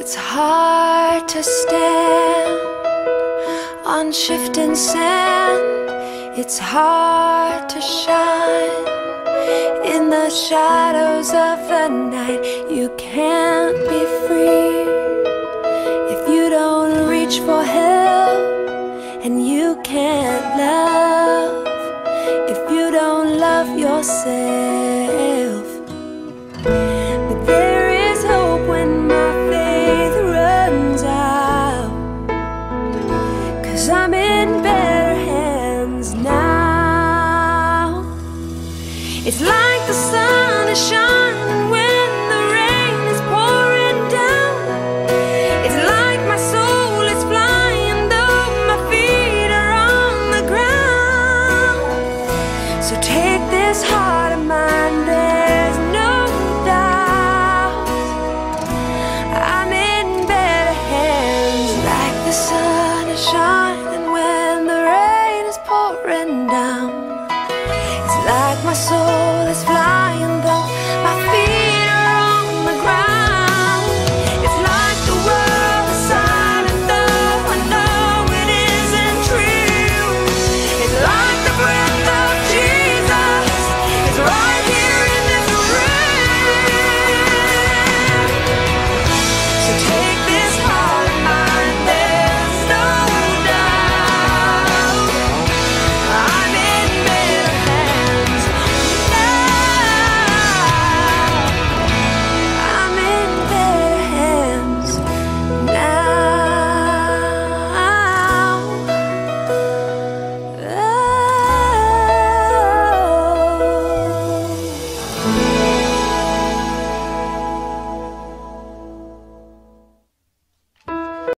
It's hard to stand on shifting sand. It's hard to shine in the shadows of the night. You can't be free if you don't reach for help, and you can't love if you don't love yourself.